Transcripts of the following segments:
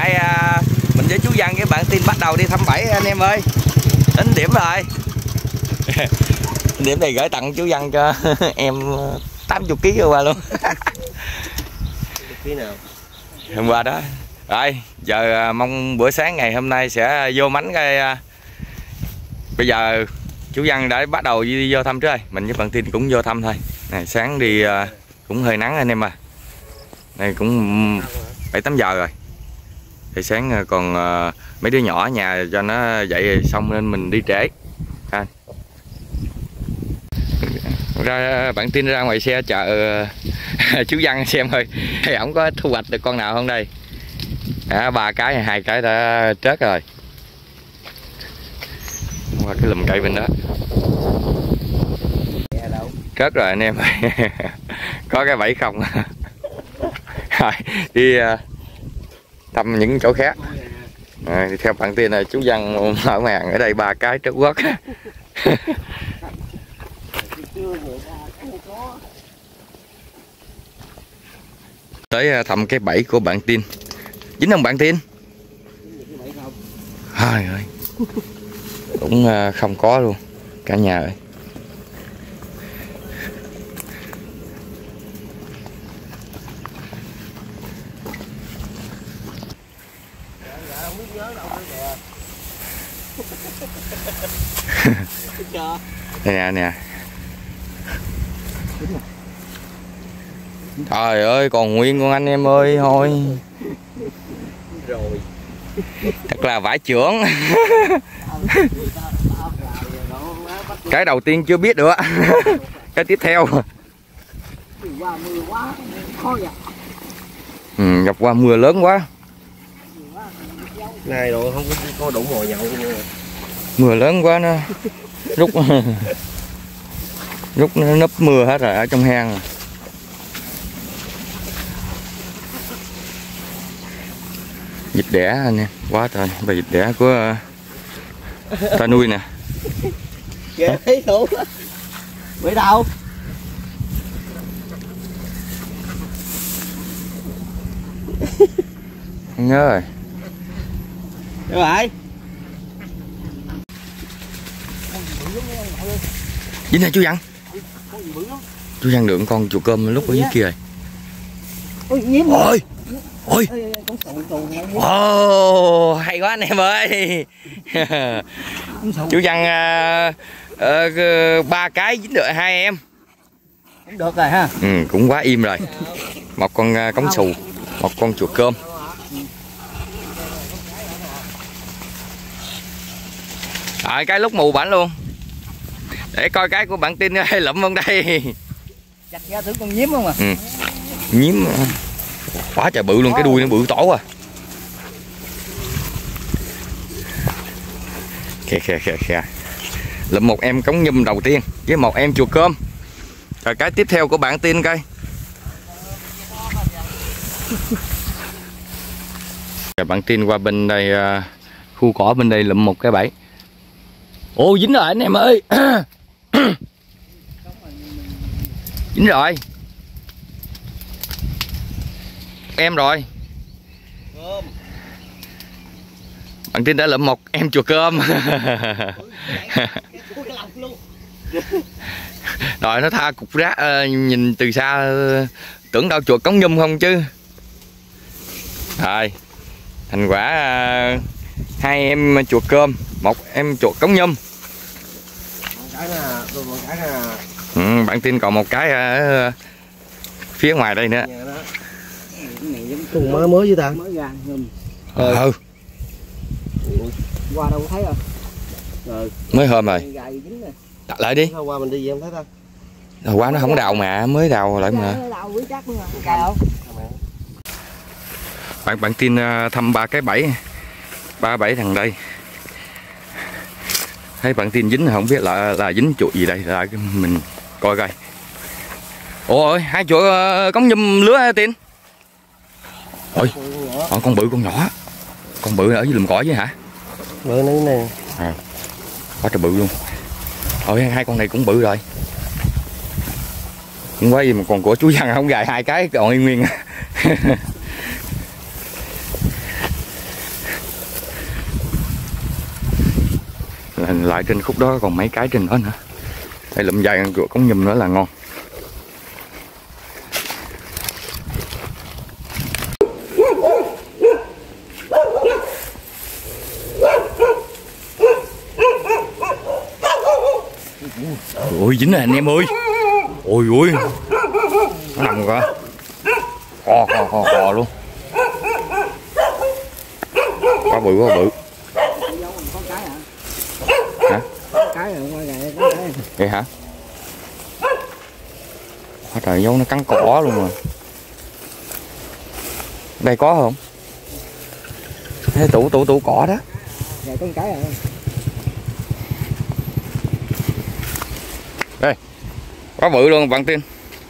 nay mình với chú Văn với bạn Tin bắt đầu đi thăm bẫy anh em ơi. Đến điểm rồi. Điểm này gửi tặng chú Văn cho em 80 kg qua luôn. Hôm qua đó. Rồi giờ mong bữa sáng ngày hôm nay sẽ vô mánh cái. Bây giờ chú Văn đã bắt đầu đi vô thăm trước rồi. Mình với bạn Tin cũng vô thăm thôi. Này sáng đi cũng hơi nắng anh em à. Này cũng 7-8 giờ rồi. Thì sáng còn mấy đứa nhỏ ở nhà cho nó dậy xong nên mình đi trễ. Ra bạn Tin ra ngoài xe chợ chú Văn xem thôi. Thì ổng có thu hoạch được con nào không đây? 3 cái, 2 cái đã trớt rồi. Qua cái lùm cây bên đó. Trớt rồi anh em. Có cái bẫy không? Rồi đi thăm những chỗ khác. Theo bạn Tin là chú Văn mở màn ở đây 3 cái trớt quất. Tới thăm cái bẫy của bạn Tin. Dính không bạn Tin? Trời ơi. Cũng không có luôn cả nhà ơi. Nè nè. Trời ơi còn nguyên con anh em ơi thôi. Rồi. Thật là vải trưởng. Cái đầu tiên chưa biết được. Cái tiếp theo. Gặp qua mưa lớn quá. Này rồi không có đủ ngồi nhậu. Mưa lớn quá nó rút nó nấp mưa hết rồi ở trong hang. Vịt đẻ anh em, quá trời, bà vịt đẻ của ta nuôi nè. Kìa thấy thủ. Bữa đâu? Nhớ rồi. Đâu rồi? Dính nè chú Văn. Chú Văn được con chuột cơm lúc ở dưới kia rồi. Ôi. Ôi. Ồ, hay quá anh em ơi. Chú Văn 3 cái dính được 2 em. Cũng được rồi ha. Cũng quá im rồi. Một con cống xù, một con chuột cơm. Rồi cái lúc mù bảnh luôn. Để coi cái của bạn Tin lụm không đây. Chặt ra thử con nhím không à? Nhím quá trời bự luôn, cái đuôi nó bự tổ à. Kìa. Lụm một em cống nhum đầu tiên với một em chuột cơm. Rồi cái tiếp theo của bạn Tin coi. Bạn Tin qua bên đây khu cỏ bên đây lụm một cái bẫy. Ô dính rồi anh em ơi. Dính rồi. Em rồi. Bạn Tin đã lụm một em chuột cơm. Rồi nó tha cục rác, nhìn từ xa tưởng đâu chuột cống nhum không chứ. Rồi thành quả 2 em chuột cơm, 1 em chuột cống nhum. Bạn Tin còn một cái ở phía ngoài đây nữa. Cùng mới với ta. Qua đâu thấy rồi. Mới hôm rồi. Đặt lại đi. Qua mình đi về không thấy ta. Hồi qua nó không đào mà, mới đào lại mà. Bạn Tin thăm 3 cái bẫy. 3 bẫy thằng đây. Thấy bạn Tin dính không biết là dính chuột gì đây, lại mình coi coi. Ôi 2 chuột cống nhum lứa hả Tin? Ôi con bự con nhỏ. Con bự ở dưới lùm cỏ chứ hả? Bự này. Quá trời bự luôn. Ôi 2 con này cũng bự rồi. Cũng quá gì mà còn của chú Văn không gài 2 cái còn nguyên. lại trên khúc đó còn mấy cái trên đó nữa. Đây lụm vài con chuột cống nhum nữa là ngon. Ôi dính rồi anh em ơi. Ôi ôi, nó nằm coi, cò luôn, quá bự quá bự. Hả? Vậy hả? Trời, dấu nó cắn cỏ luôn rồi. Đây có không? Thế tủ cỏ đó. Dạ có một cái à. Đây, quá bự luôn bạn tin.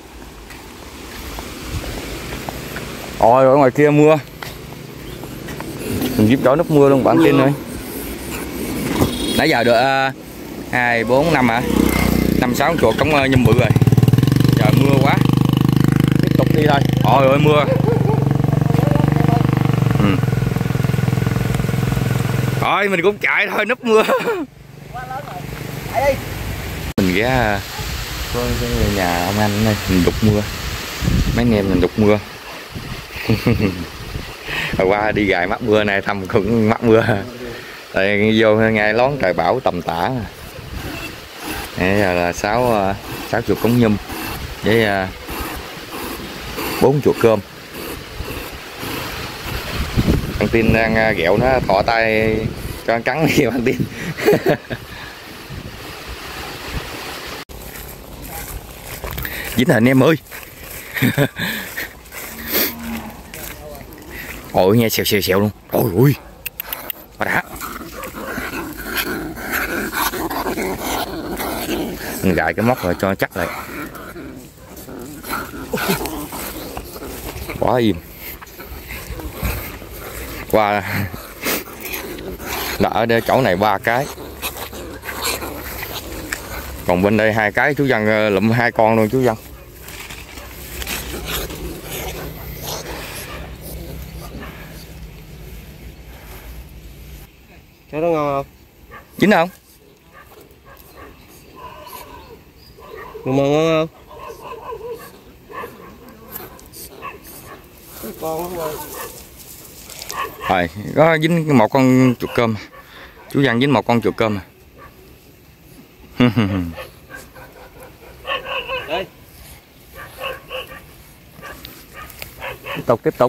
Ôi, ở ngoài kia mưa. Mình giúp đỡ nước mưa luôn bạn tin ơi. Nãy giờ được 2, 4, 5 hả? 5, 6 chuột cống nhum bự rồi. Trời mưa quá. Tiếp tục đi thôi. Ôi ơi mưa. Thôi mình cũng chạy thôi, núp mưa. Mình ghé với nhà ông anh đây, mình đục mưa. Mấy anh em mình đục mưa. Hồi qua đi gài mắc mưa này thăm cũng mắc mưa. Rồi vô ngay lón trời bão tầm tã. Bây giờ là 6 chuột cống nhum với 4 chuột cơm. Thằng Tin đang ghẹo nó thọ tay cho cắn đi thằng Tin. Dính rồi anh em ơi. Ôi nghe xèo luôn. Ôi ui, quá đã. Mình gài cái móc rồi cho chắc lại. Quá im. Qua đã ở chỗ này 3 cái, còn bên đây 2 cái. Chú Văn lụm 2 con luôn chú Văn. Cái đó ngon không? Dính không? Nhưng mà ngon không? Con không? Rồi, có dính một con chuột cơm. Chú Văn dính một con chuột cơm. Đây. Tiếp tục.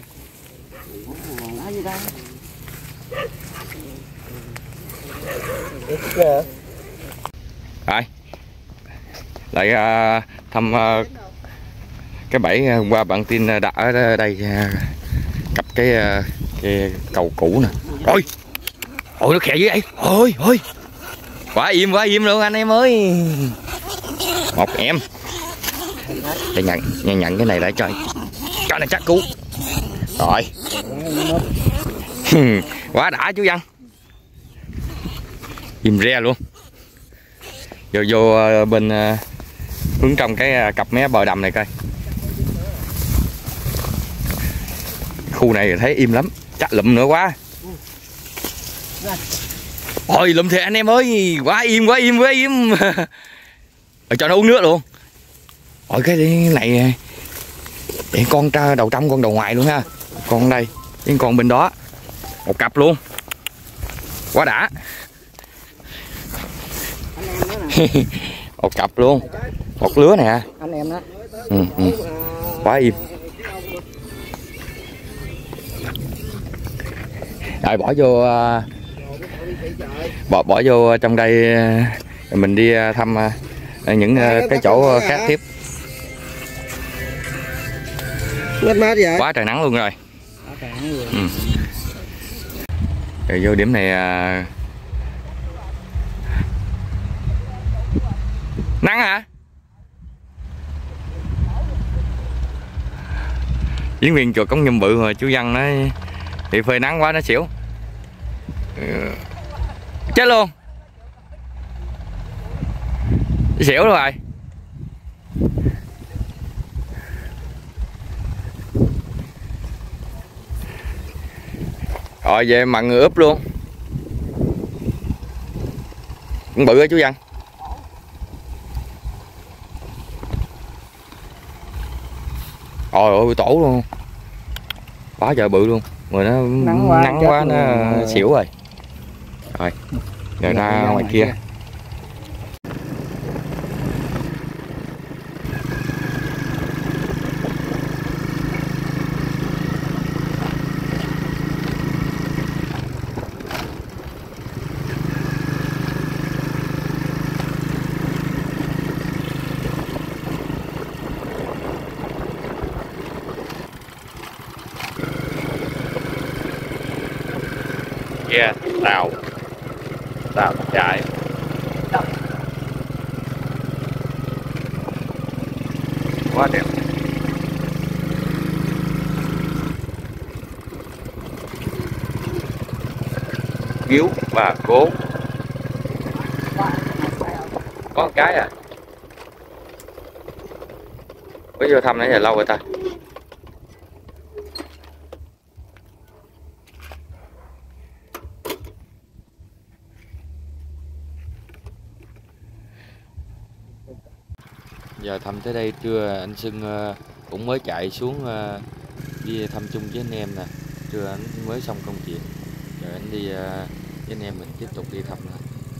Rồi. Lại thăm cái bẫy qua bạn Tin đặt ở đây, cặp cái cầu cũ nè. Ôi, ôi nó khè dữ vậy. Ôi, quá im luôn anh em ơi. Một em. Để nhận cái này lại cho này chắc cứu. Rồi. Quá đã chú Văn. Im re luôn. Vô bên hướng trong cái cặp mé bờ đầm này coi. Khu này thấy im lắm, chắc lụm nữa quá. Ôi lụm thiệt anh em ơi, quá im. Cho nó uống nước luôn. Ôi cái này để con đầu trong con đầu ngoài luôn ha. Con đây với con bên đó, một cặp luôn, quá đã. Một cặp luôn, một lứa nè Anh em đó. Quá im. Rồi bỏ vô trong đây, mình đi thăm những cái chỗ khác tiếp. Mát vậy? Quá trời nắng luôn rồi. Rồi vô điểm này nắng hả? Diễn viên chuột cống nhum bự rồi chú Văn nói thì phơi nắng quá nó xỉu. Chết luôn. Xỉu luôn rồi. Rồi về mặn người úp luôn. Cũng bự á chú Văn. Ôi ôi tổ luôn. Quá trời bự luôn. Rồi nó nắng quá nó xỉu rồi. Rồi. Rồi ra ngoài kia. Kia tàu chạy quá đẹp. Gíu và cố có một cái à. Mới vô thăm nãy giờ lâu rồi ta. Giờ thăm tới đây trưa anh Sưng cũng mới chạy xuống đi thăm chung với anh em nè. Trưa anh mới xong công chuyện. Giờ anh đi với anh em mình tiếp tục đi thăm nữa.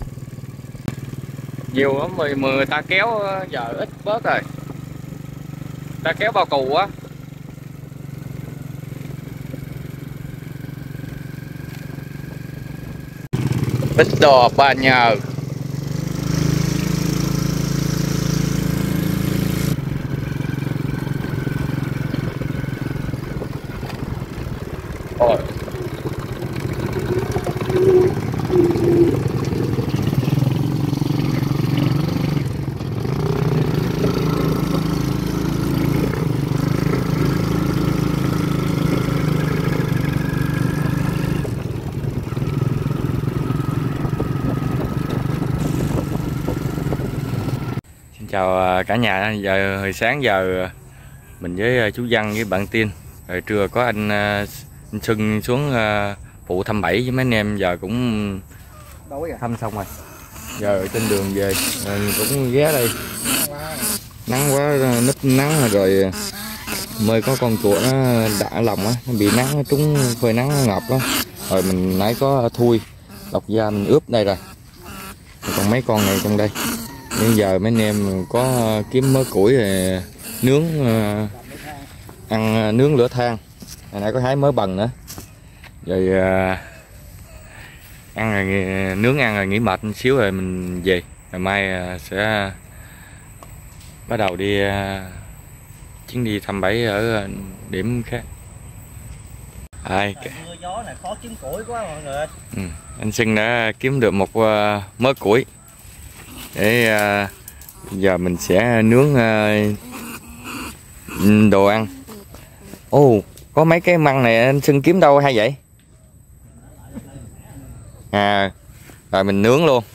Nhiều lắm mà người ta kéo giờ ít bớt rồi. Ta kéo bao cù á. Victor Ba Nhờ. Ôi. Xin chào cả nhà. Giờ hồi sáng giờ mình với chú Văn với bạn Tiên, rồi trưa có anh Xuân xuống phụ thăm bẫy với mấy anh em. Giờ cũng thăm xong rồi, giờ trên đường về mình cũng ghé đây. Nắng quá núp nắng rồi mới có con chuột nó đã lòng á, nó bị nắng nó trúng phơi nắng nó ngập á. Rồi mình nãy có thui lọc da mình ướp đây rồi, còn mấy con này trong đây. Nhưng giờ mấy anh em có kiếm mớ củi rồi nướng, ăn nướng lửa than. Hồi nãy có hái mớ bần nữa. Rồi ăn rồi, nướng ăn rồi nghỉ mệt một xíu rồi mình về. Ngày mai sẽ bắt đầu đi chuyến đi thăm bẫy ở điểm khác. Mưa gió này khó kiếm củi quá mọi người. Anh Sưng đã kiếm được một mớ củi để giờ mình sẽ nướng đồ ăn. Ồ, có mấy cái măng này anh Sưng kiếm đâu hay vậy? À, rồi mình nướng luôn.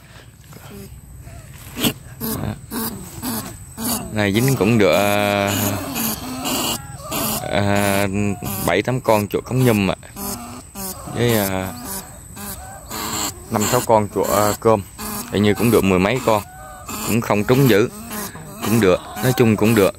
Này dính cũng được 7-8 con chuột cống nhum ạ. Với 5-6 con chuột cơm. Hình như cũng được 10 mấy con. Cũng không trúng dữ. Cũng được, nói chung cũng được.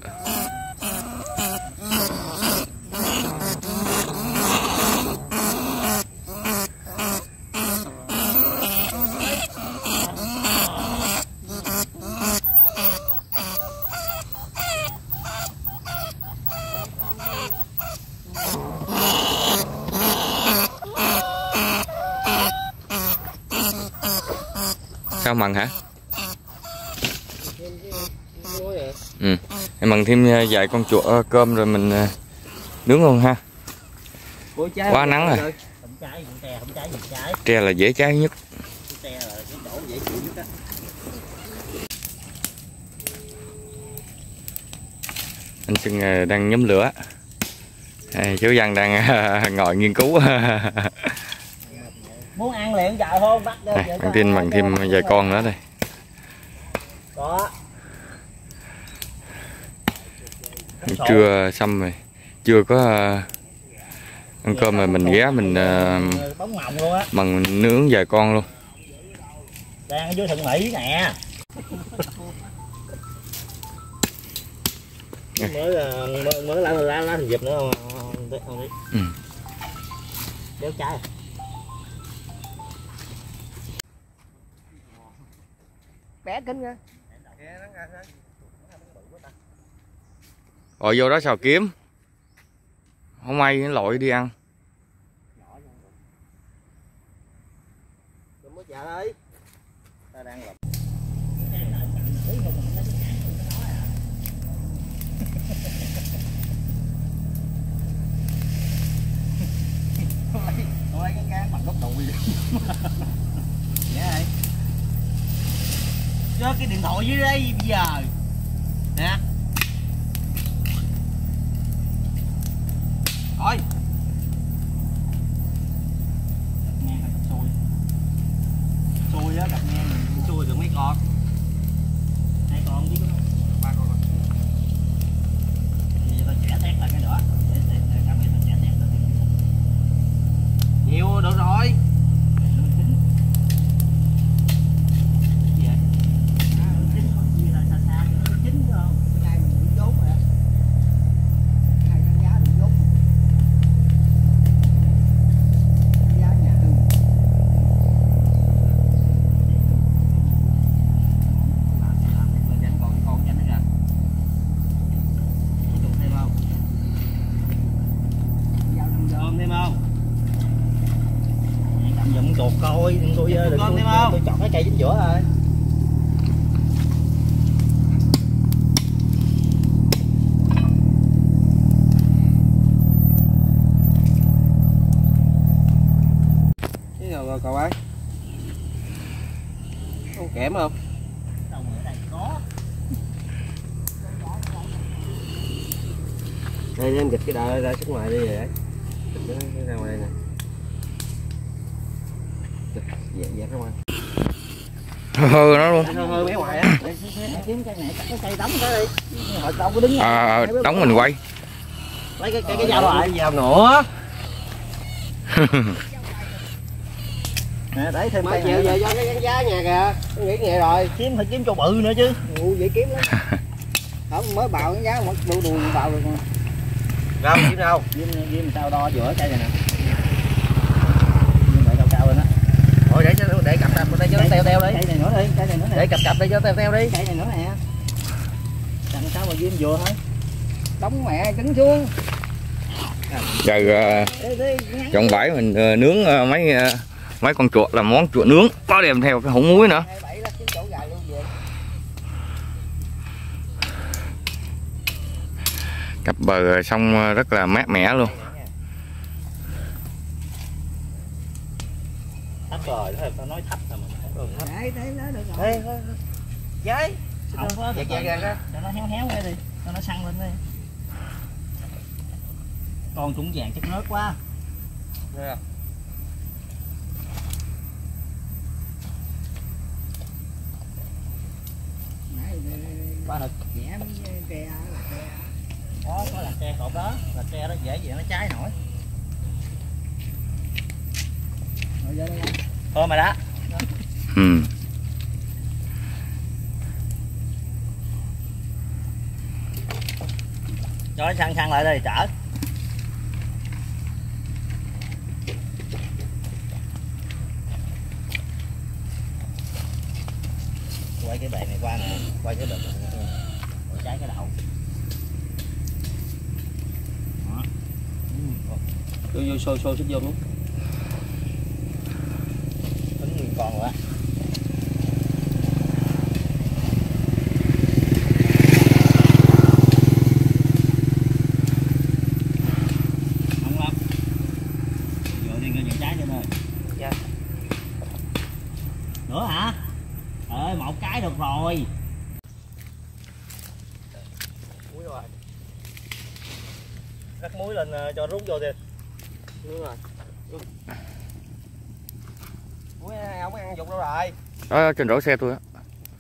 Sao mần hả? Em mần thêm vài con chuột cơm rồi mình nướng luôn ha. Quá nắng rồi. Tre là dễ cháy nhất. Anh Sưng đang nhóm lửa. Chú Văn đang ngồi nghiên cứu. Muốn ăn liền chạy không bắt được. Bằng thêm vài con nữa đây. Có. Trưa xong rồi, chưa có ăn cơm rồi mình ghé mình mần nướng vài con luôn. Đang ở dưới thượng Mỹ nè. mới lá thành dịp nữa không đi. Ừ. Đéo trái. Bé kính nha. Rồi vô đó xào kiếm. Không may nó lội đi ăn. Đừng có dạ đi. Ta đang lọc. Tôi lấy cái cán bằng góc đùi. Dạ ơi. Cho cái điện thoại dưới đây bây giờ. Nè. Thôi. Nghe là xui. Xui á, cặp nghe xui được mấy con. 2 con chứ. 3 con. Bây giờ tao chẻ tét lại cái nữa. Để cầm cái tao chẻ tét lại. Nhiều được rồi. Dụm cột coi, đừng tôi chọn cái cây chính giữa thôi. Cái nào rồi cậu ơi? Không kẽm không? Đâu mà ở đây có. Đây em dịch cái đợi ra xuất ngoài đi rồi đấy. Dịch nó ra ngoài đây nè. Dạ ra ngoài. Hơ nó luôn. Hơ bé ngoài á. Kiếm cây này, cái cây đóng cái đi. Họ đâu có đứng. Đóng mình quay. Lấy cái dao lại, dao nữa. Nè đấy thêm cây này. Về do cái gắn giá nhà kìa. Tôi nghĩ vậy rồi. Phải kiếm cho bự nữa chứ. Vậy kiếm lắm. Không mới bào gắn giá mà đu bào được mà. Đâu kiếm đâu? Kiếm sao đo giữa cây này nè. Cao lên á. Thôi để cặp đây cho nó teo đi. Cây này nữa đi, cây này nữa nè. Để cặp đây cho nó teo đi. Cây này nữa nè. Làm sao mà ghim vừa thôi. Đóng mẹ trứng xuống. Giờ trong bãi mình nướng mấy con chuột, làm món chuột nướng, có đem theo cái hũ muối nữa. Cặp bờ sông rất là mát mẻ luôn. Thấp rồi, tao nói thấp rồi mà không được thấp. Đấy, nó được rồi. Giấy. Không có, cho nó héo ra đi, cho nó săn lên đi. Con trúng vàng chắc nớt quá. Yeah. Ba lực. Đó, có là tre cột đó, là tre đó dễ gì nó cháy nổi. Thôi mà đã. Ừ. Cho nó săn lại đây chở. Quay cái bệ này qua nè, quay cái đực này, trái cái đầu. Đó. Vô xôi xích vô luôn. Tính nguyên con rồi á. Ngon lắm. Vừa đi coi trái cho ơi. Dạ. Nữa hả? Ơi, một cái được rồi. Muối rồi. Rắc muối lên cho rút vô đi. Đúng rồi. Muối không ăn dục đâu rồi. Đó, trên rổ xe tôi á.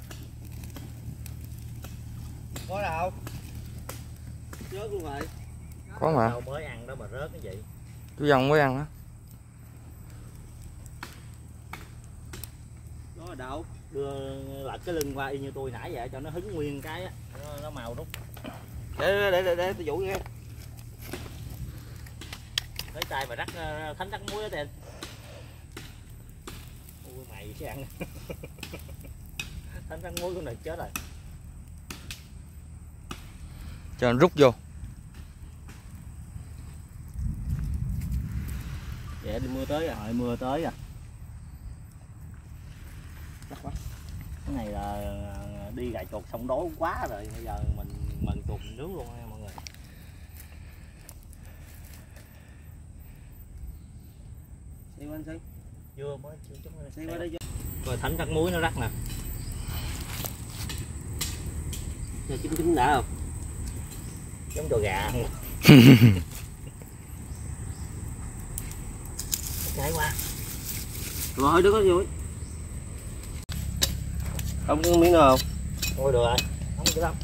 Có đâu? Rớt luôn rồi. Có mà. Đâu mới ăn đó mà rớt cái gì? Tôi dòng mới ăn đó. Có ở đâu? đưa lật cái lưng qua y như tôi nãy vậy cho nó hứng nguyên cái á, nó màu rút. Để tôi vũ nghe. Lấy tay mà rắc thánh rắc muối đó Tiền. Ui mày sẽ ăn. Thánh rắc muối con này chết rồi. Cho nó rút vô. Vậy đi mưa tới rồi, mưa tới rồi. Chắc quá. Cái này là đi gài chuột xong đói quá rồi, bây giờ mình chuột mình nướng luôn nha mọi người. Đi qua anh Sĩ. Chưa mới chưa chút nữa. Đi qua đây chưa. Rồi thánh rắc muối nó rắc nè. Giờ chín đã không? Giống cho gà không? Chạy qua. Rồi đứa có gì không có miếng nào không? Thôi được rồi, không có đâu.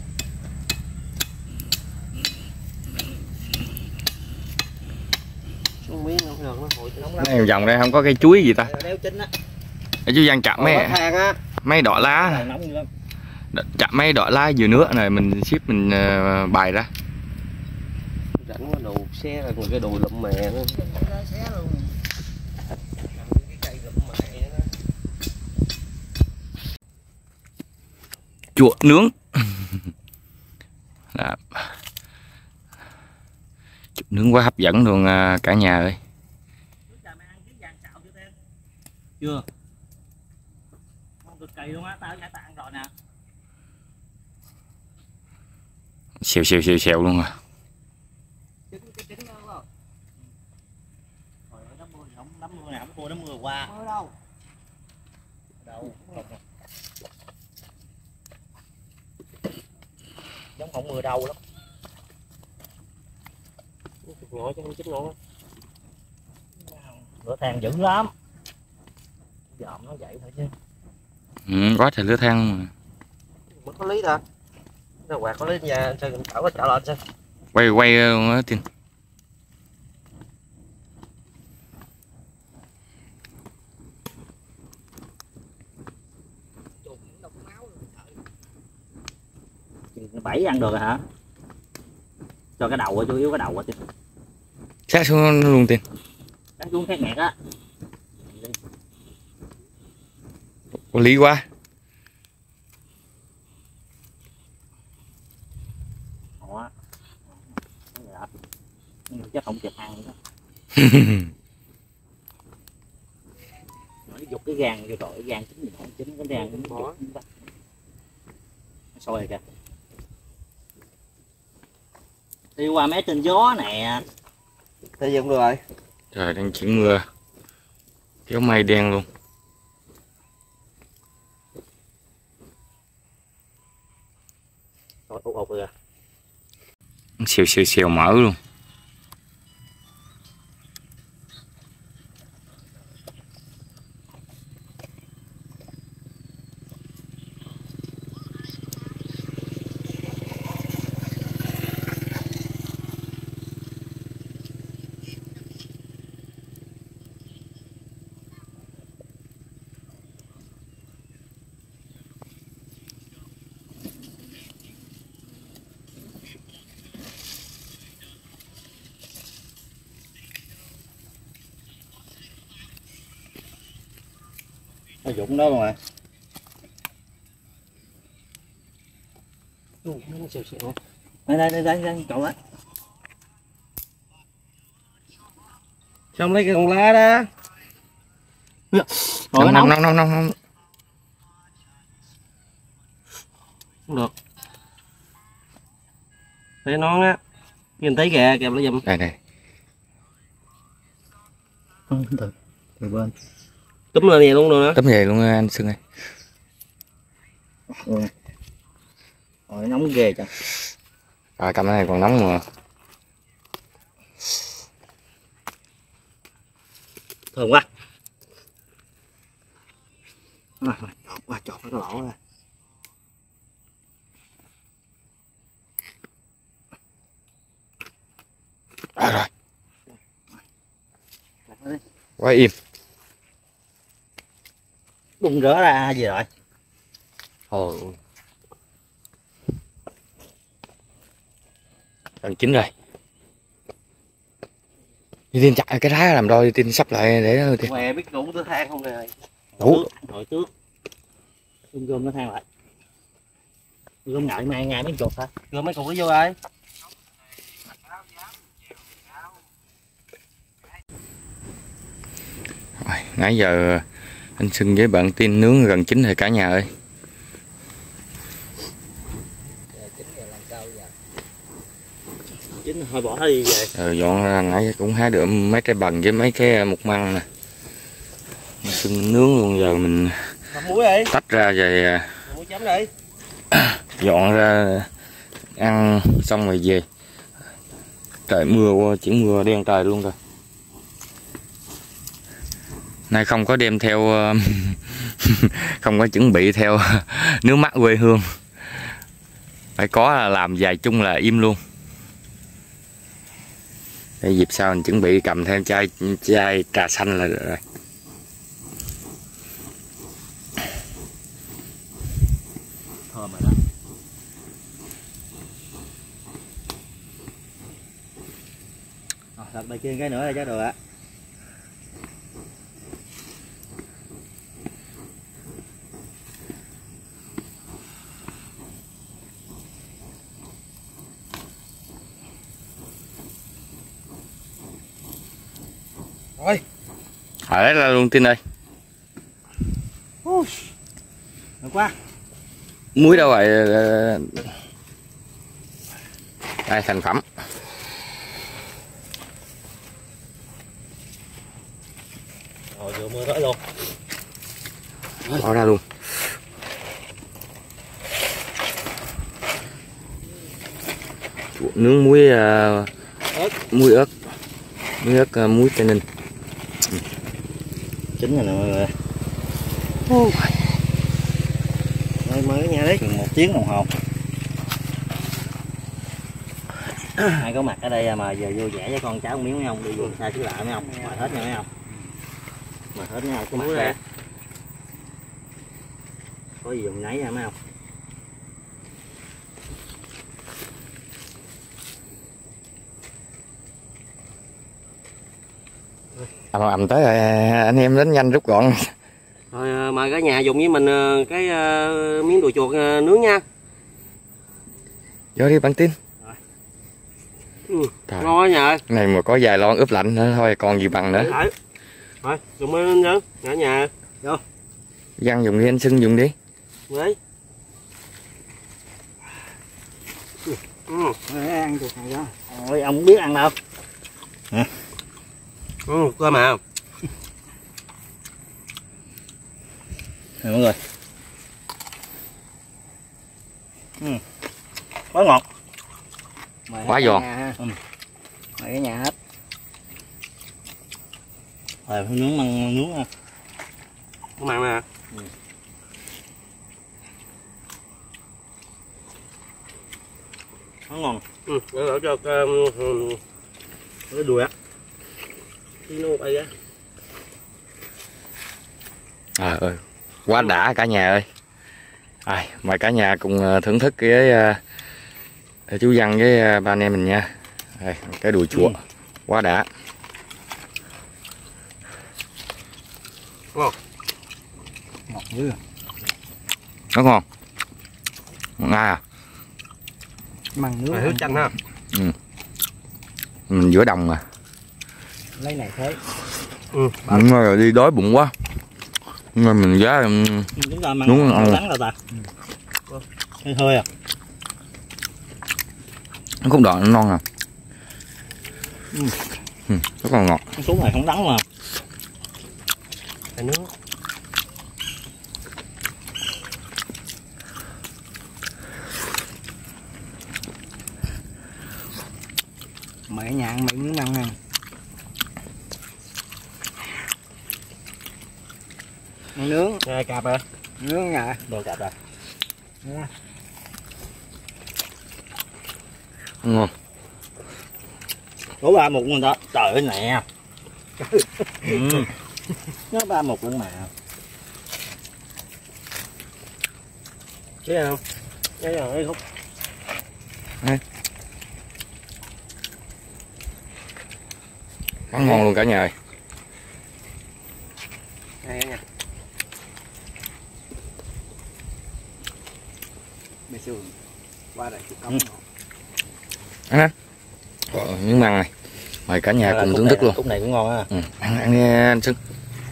Miếng không được, nó hồi nóng lắm. Này vòng đây không có cây chuối gì ta? Đeo chín á. Để chú Văn chặt mấy đọt lá. Chặt mấy đọt lá dừa nước này mình ship mình bày ra. Rảnh quá đồ xe là một cái đùi lụm mẹ nữa. Xé luôn. Cái cây lụm mẹ nữa. Chuột nướng. Đó. Chuột nướng quá hấp dẫn luôn cả nhà ơi. Chưa. Không cực kỳ luôn á, tao đã ăn rồi nè. Xèo luôn à. Đám mưa nào cũng đám mưa qua. Mưa đâu? Đâu? Giống không mưa đâu lắm. Ngồi chứ không chết ngon. Lửa than dữ lắm. Dòm nó vậy thôi chứ. Quá trời lửa than luôn mà. Mất có lý ta. Nó quạt có lý nhà sao mình có trả lên sao. Quay luôn á Tin. Bảy ăn được rồi hả? Cho cái đầu chủ yếu cái đầu Tin. Sát xuống luôn Tin. Sát xuống khét nghẹt á. Có lý quá. Ủa. Chắc không kịp ăn nữa. Nó dục cái gan vô rồi, gan chín không chín cái gan nó bỏ. Sôi rồi kìa. Đi qua mé trên gió nè. Thấy gì không được rồi. Trời đang chuyển mưa. Kéo mây đen luôn. Rồi ục rồi. Xèo mỡ luôn. Nó dụng đó luôn à. Nó xèo. Đây cậu á. Xong lấy cái con lá đó. Nóng. Không được. Thấy nón á. Nhìn thấy kìa, kẹp lấy giùm. Đây. Từ bên. Túm lên vậy luôn rồi đó. Tấm về luôn anh Sưng ơi. Rồi nóng ghê trời. Rồi cầm cái này còn nóng mà. Thơm quá. Chọt cái lỗ ra. Rồi. Quá im. Bung rỡ ra gì rồi? Ôi. Gần chín rồi. Đi tin chặt cái đá làm đôi, đi tin sắp lại để nó. Mẹ biết đủ tới than không nè. Đủ. Hồi trước. Gom nó than lại. Gom ngại mai ngày mấy chục hả? Gom mấy cục nó vô ai? Nãy giờ anh Sưng với bạn Tin nướng gần chín rồi cả nhà ơi. Chín thôi bỏ đi về. Dọn ra nãy cũng hái được mấy trái bần với mấy cái mục măng nè. Sưng nướng luôn, giờ mình tách ra rồi dọn ra ăn xong rồi về. Trời mưa quá, chuyển mưa đen trời luôn rồi. Nay không có đem theo không có chuẩn bị theo nước mắt quê hương, phải có là làm vài chung là im luôn. Để dịp sau mình chuẩn bị cầm theo chai trà xanh là được rồi. Thơm rồi đó. Đặt bên kia cái nữa là chắc được ạ. Rồi. Lấy ra luôn Tin ơi. Được quá. Muối đâu rồi? Đây thành phẩm. Rồi vừa mưa tới luôn. Bỏ ra luôn. Nướng muối ớt. Muối ớt. Muối ớt, muối Tây Ninh. Chín rồi nè mọi người. Mới nha đấy, 1 tiếng đồng hồ. Ai có mặt ở đây mà giờ vô vẽ với con cháu một miếng mấy ông, đi vô xa xứ lạ mấy ông, mời hết nha mấy ông. Mời hết nha, có mặt đây. Có gì dùng nấy nha mấy ông. Ầm tới rồi, anh em đến nhanh rút gọn. Rồi mời cả nhà dùng với mình cái miếng đùi chuột nướng nha. Vô đi bạn Tin. Ngon quá nhà ơi. Này mà có vài lon ướp lạnh nữa thôi còn gì bằng nữa. Rồi dùng lên nữa, cả nhà. Vô. Văn dùng đi, anh Sưng dùng đi. Đấy. Ăn chuột này đó. Ôi ông không biết ăn đâu. Hả? Cơ mà. Nè mọi người. Quá ngọt. Quá giòn. Mời cái nhà hết. Rồi nướng măng nướng ha. Có mặn nè. Nó ngon. Để đỡ cho cái đùi á. Nó bay á. Trời ơi, quá đã cả nhà ơi. Mời cả nhà cùng thưởng thức với chú Văn với ba anh em mình nha. Đây, cái đùi chua quá đã. Ngon. Ngọt dữ. Nó ngon. Ngon à. Măng nước nước chanh ha. Mình giữa đồng mà. Lấy này thế. Đúng rồi, đi đói bụng quá. Nhưng mà mình giá chúng ta măng đúng không? Đắng rồi ta. Hơi hơi à. Nó khúc đoạn nó non à. Rất là ngọt. Cái số này không đắng mà. Cái nước. Mẹ nhà ăn mấy miếng măng nè. Nướng. Nè cạp à. Nướng nha. Đồ cạp à. Ngon. Đổ 31 người đó. Trời ơi nè. Nó 31 luôn mà. Thấy không? Thấy rồi, hút. Món ngon luôn cả nhà ơi. Đây nha. Mày xương qua đây chụp cống. Ăn á. Miếng măng này. Mời cả nhà cùng thưởng thức luôn. Cúc này cũng ngon á. Ăn nghe anh Sưng.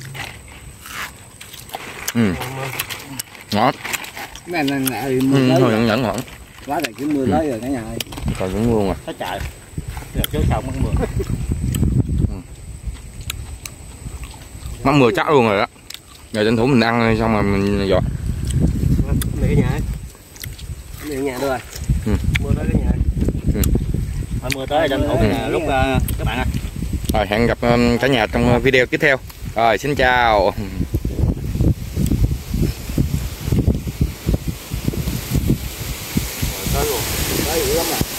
Ngọt. Mấy anh Thôi nhẫn ngọt. quá này kiếm mưa tới rồi cả nhà ơi. Còn cũng luôn à. Hết trời. Được trước sau mất mưa. Mắm mưa chắc luôn rồi đó. Giờ tranh thủ mình ăn xong rồi mình dọn. Mày cả nhà ơi. Mày ở nhà đâu rồi? Mưa tới cả nhà. Mưa tới tranh thủ lúc các bạn ơi. Rồi hẹn gặp cả nhà trong video tiếp theo. Rồi xin chào. Tới luôn. Tới dữ lắm à.